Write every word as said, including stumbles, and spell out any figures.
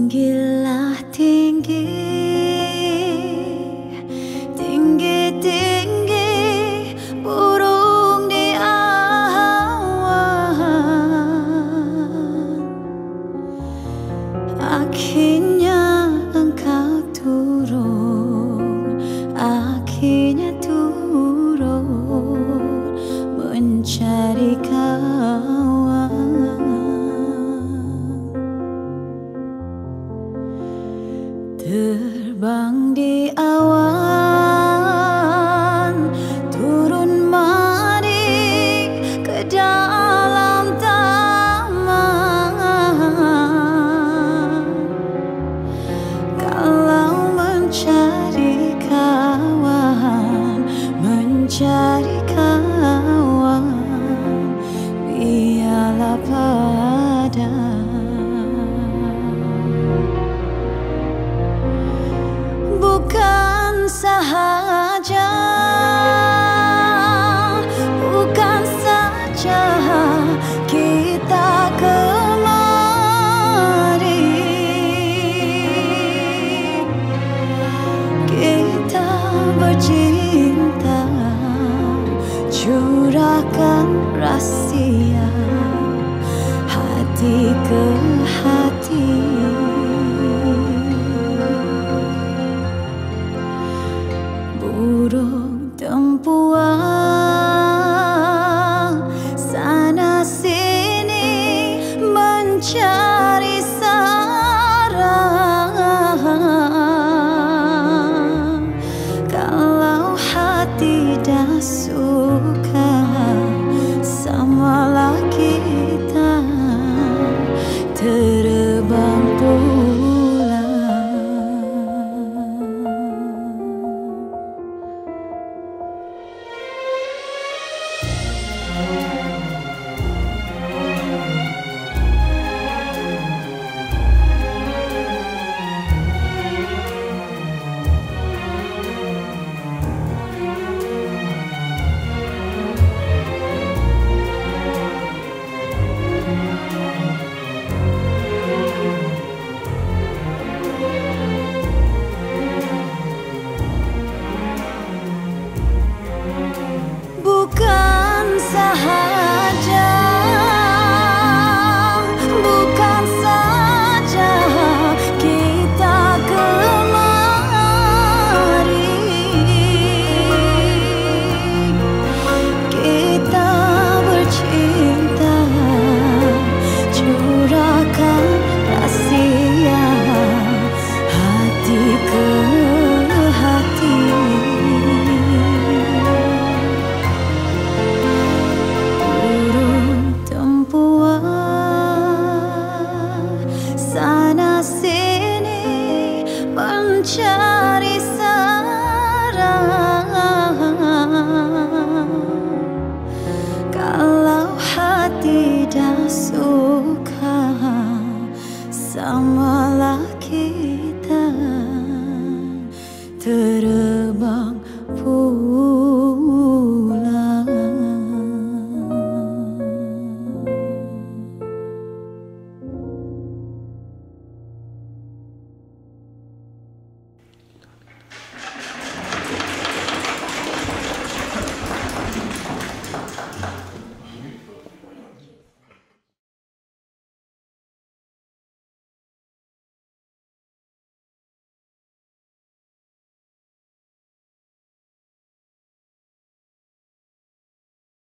Tinggilah tinggi, tinggi-tinggi burung di awan. Akhirnya engkau turun, akhirnya turun mencari kawan. Terbang di awan, turun mari ke dalam taman. Kalau mencari kawan, mencari kawan, biarlah pada bukan sahaja, bukan saja kita kemari, kita bercinta, curahkan rahsia hati ke hati. Burung tempuan sana sini mencari sarang. Kalau hati dah suka, samalah kita terbang pulang. Bukan sahaja, bukan saja kita kemari, kita bercinta, curahkan rahsia hati ke hati. Burung tempuan sana sini mencari sarang. Kalau hati dah suka, samalah kita